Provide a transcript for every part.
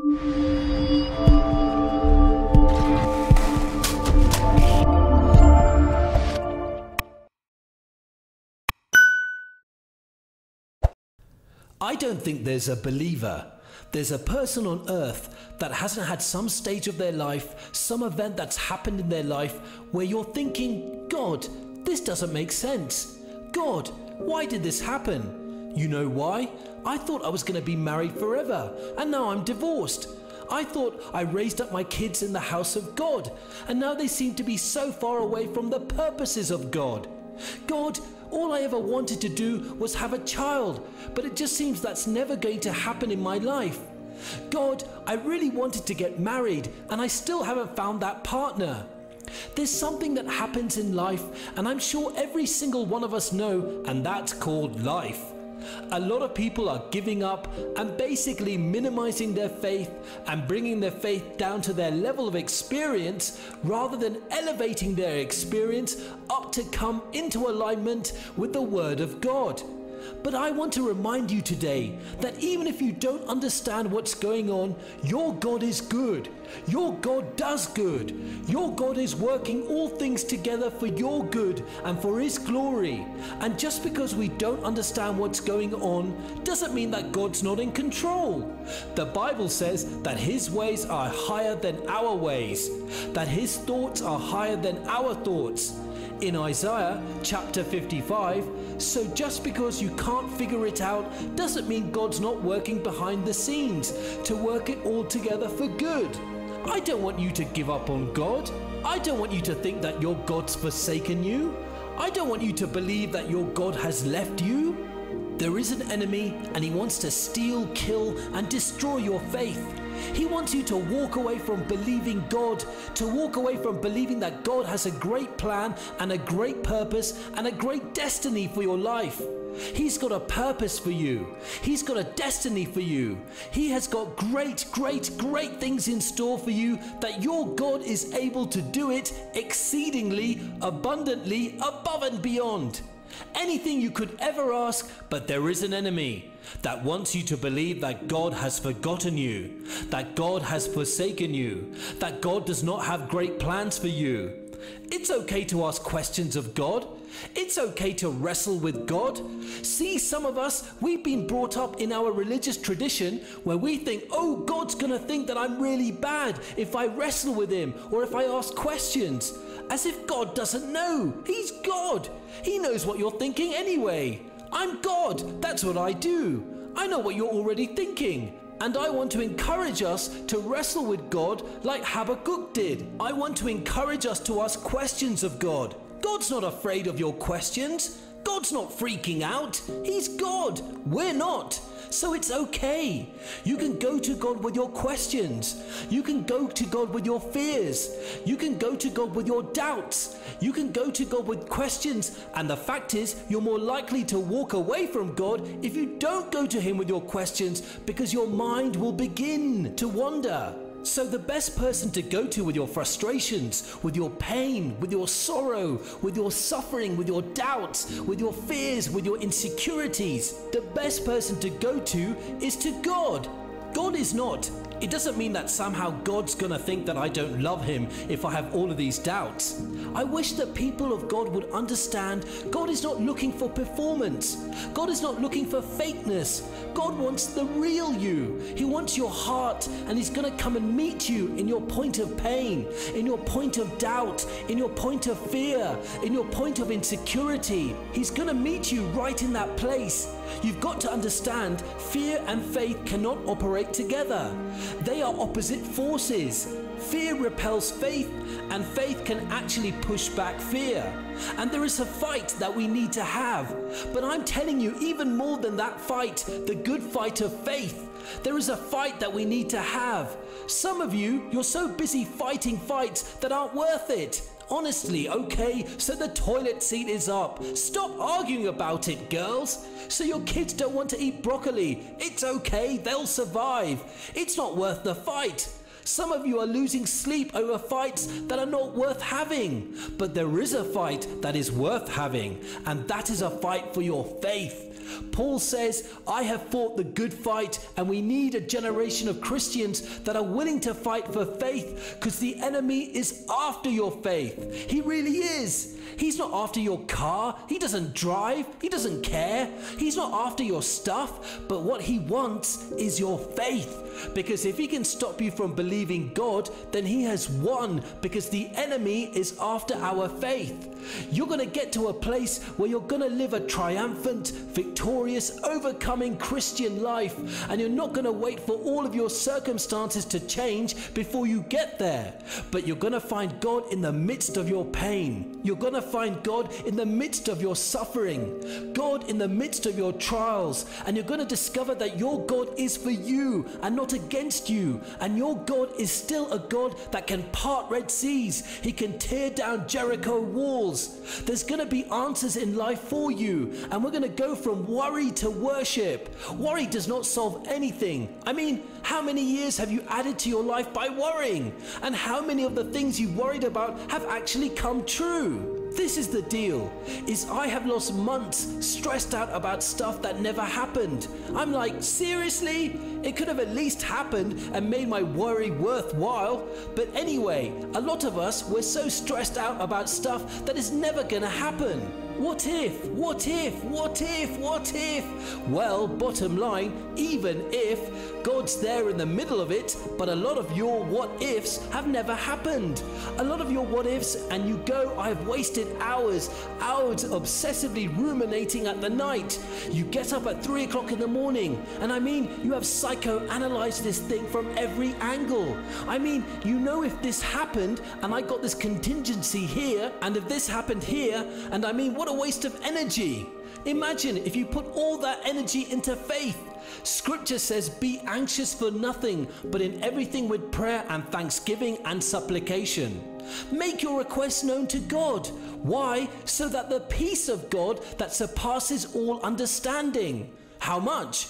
I don't think there's a believer, there's a person on earth that hasn't had some stage of their life, some event that's happened in their life where you're thinking, God, this doesn't make sense. God, why did this happen? You know why? I thought I was going to be married forever, and now I'm divorced. I thought I raised up my kids in the house of God, and now they seem to be so far away from the purposes of God. God, all I ever wanted to do was have a child, but it just seems that's never going to happen in my life. God, I really wanted to get married, and I still haven't found that partner. There's something that happens in life, and I'm sure every single one of us know, and that's called life. A lot of people are giving up and basically minimizing their faith and bringing their faith down to their level of experience rather than elevating their experience up to come into alignment with the Word of God. But I want to remind you today that even if you don't understand what's going on, your God is good. Your God does good. Your God is working all things together for your good and for His glory. And just because we don't understand what's going on doesn't mean that God's not in control. The Bible says that His ways are higher than our ways, that His thoughts are higher than our thoughts. In Isaiah chapter 55, so just because you can't figure it out doesn't mean God's not working behind the scenes to work it all together for good. I don't want you to give up on God. I don't want you to think that your God's forsaken you. I don't want you to believe that your God has left you. There is an enemy, and he wants to steal, kill, and destroy your faith. He wants you to walk away from believing God, to walk away from believing that God has a great plan and a great purpose and a great destiny for your life. He's got a purpose for you. He's got a destiny for you. He has got great things in store for you, that your God is able to do it exceedingly, abundantly, above and beyond. Anything you could ever ask, but there is an enemy that wants you to believe that God has forgotten you, that God has forsaken you, that God does not have great plans for you. It's okay to ask questions of God. It's okay to wrestle with God. See, some of us, we've been brought up in our religious tradition where we think, oh, God's gonna think that I'm really bad if I wrestle with Him or if I ask questions. As if God doesn't know. He's God. He knows what you're thinking anyway. I'm God. That's what I do. I know what you're already thinking. And I want to encourage us to wrestle with God like Habakkuk did. I want to encourage us to ask questions of God. God's not afraid of your questions. God's not freaking out. He's God. We're not. So it's okay. You can go to God with your questions. You can go to God with your fears. You can go to God with your doubts. You can go to God with questions. And the fact is, you're more likely to walk away from God if you don't go to Him with your questions, because your mind will begin to wander. So the best person to go to with your frustrations, with your pain, with your sorrow, with your suffering, with your doubts, with your fears, with your insecurities, the best person to go to is to God. God is not. It doesn't mean that somehow God's gonna think that I don't love Him if I have all of these doubts. I wish that people of God would understand God is not looking for performance. God is not looking for fakeness. God wants the real you. He wants your heart, and He's gonna come and meet you in your point of pain, in your point of doubt, in your point of fear, in your point of insecurity. He's gonna meet you right in that place. You've got to understand, fear and faith cannot operate together. They are opposite forces. Fear repels faith, and faith can actually push back fear. And there is a fight that we need to have. But I'm telling you, even more than that fight, the good fight of faith, there is a fight that we need to have. Some of you, you're so busy fighting fights that aren't worth it. Honestly, okay, so the toilet seat is up. Stop arguing about it, girls. So your kids don't want to eat broccoli. It's okay, they'll survive. It's not worth the fight. Some of you are losing sleep over fights that are not worth having. But there is a fight that is worth having, and that is a fight for your faith. Paul says, I have fought the good fight, and we need a generation of Christians that are willing to fight for faith, because the enemy is after your faith. He really is. He's not after your car. He doesn't drive. He doesn't care. He's not after your stuff. But what he wants is your faith. Because if he can stop you from believing God, then he has won, because the enemy is after our faith. You're going to get to a place where you're going to live a triumphant, victorious, overcoming Christian life. And you're not going to wait for all of your circumstances to change before you get there. But you're going to find God in the midst of your pain. You're going to find God in the midst of your suffering, God in the midst of your trials, and you're going to discover that your God is for you and not against you, and your God is still a God that can part Red Seas. He can tear down Jericho walls. There's going to be answers in life for you, and we're going to go from worry to worship. Worry does not solve anything. I mean, how many years have you added to your life by worrying? And how many of the things you worried about have actually come true? This is the deal, is I have lost months stressed out about stuff that never happened. I'm like, seriously? It could have at least happened and made my worry worthwhile. But anyway, a lot of us, we're so stressed out about stuff that is never gonna happen. What if? What if? What if? What if? Well, bottom line, even if, God's there in the middle of it, but a lot of your what ifs have never happened. A lot of your what ifs, and you go, I've wasted hours obsessively ruminating at the night. You get up at 3 o'clock in the morning, and I mean, you have psychoanalyzed this thing from every angle. I mean, you know, if this happened, and I got this contingency here, and if this happened here, and I mean, what a waste of energy. Imagine if you put all that energy into faith. Scripture says, be anxious for nothing, but in everything with prayer and thanksgiving and supplication. Make your requests known to God. Why? So that the peace of God that surpasses all understanding. How much?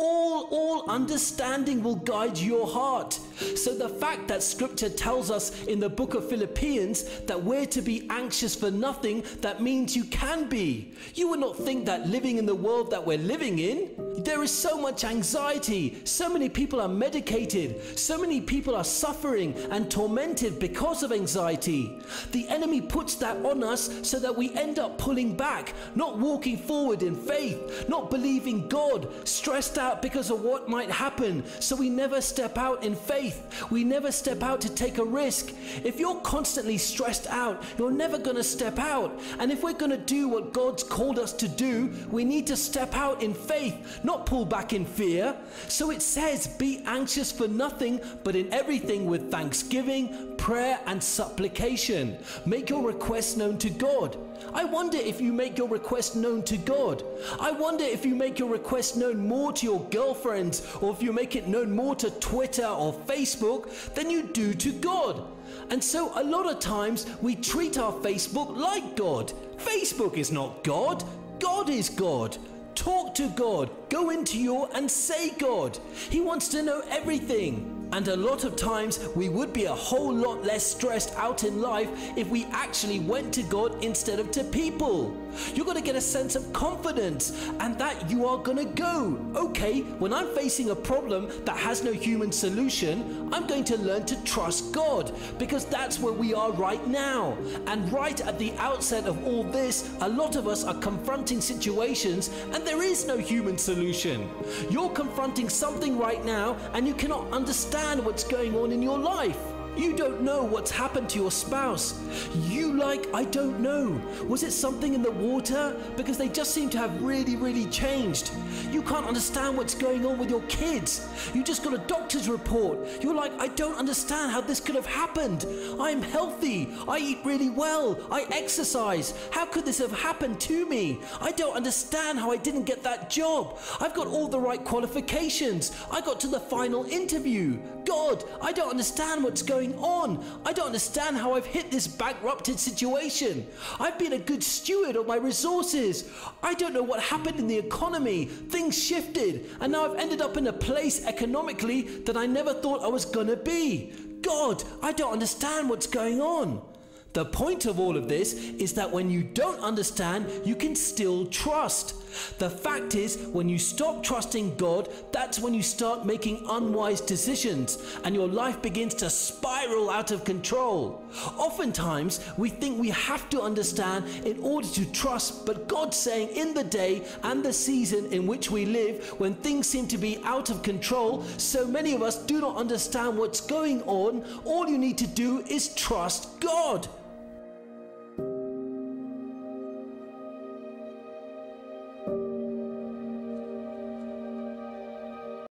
All understanding will guide your heart. So the fact that scripture tells us in the book of Philippians that we're to be anxious for nothing, that means you can be. You would not think that living in the world that we're living in, there is so much anxiety, so many people are medicated, so many people are suffering and tormented because of anxiety. The enemy puts that on us so that we end up pulling back, not walking forward in faith, not believing God, stressed out because of what might happen. So we never step out in faith. We never step out to take a risk. If you're constantly stressed out, you're never going to step out. And if we're going to do what God's called us to do, we need to step out in faith, not pull back in fear. So it says, be anxious for nothing, but in everything with thanksgiving, prayer and supplication. Make your requests known to God. I wonder if you make your request known to God. I wonder if you make your request known more to your girlfriends, or if you make it known more to Twitter or Facebook than you do to God. And so a lot of times we treat our Facebook like God. Facebook is not God. God is God. Talk to God. Go into and say God. He wants to know everything. And a lot of times we would be a whole lot less stressed out in life if we actually went to God instead of to people. You're going to get a sense of confidence, and that you are going to go, okay, when I'm facing a problem that has no human solution, I'm going to learn to trust God, because that's where we are right now. And right at the outset of all this, a lot of us are confronting situations and there is no human solution. You're confronting something right now and you cannot understand what's going on in your life. You don't know what's happened to your spouse. I don't know. Was it something in the water? Because they just seem to have really changed. You can't understand what's going on with your kids. You just got a doctor's report. You're like, I don't understand how this could have happened. I'm healthy. I eat really well. I exercise. How could this have happened to me? I don't understand how I didn't get that job. I've got all the right qualifications. I got to the final interview. God, I don't understand what's going on. I don't understand how I've hit this bankrupted situation. I've been a good steward of my resources. I don't know what happened in the economy. Things shifted, and now I've ended up in a place economically that I never thought I was gonna be. God, I don't understand what's going on. The point of all of this is that when you don't understand, you can still trust. The fact is, when you stop trusting God, that's when you start making unwise decisions and your life begins to spiral out of control. Oftentimes, we think we have to understand in order to trust, but God's saying in the day and the season in which we live, when things seem to be out of control, so many of us do not understand what's going on. All you need to do is trust God.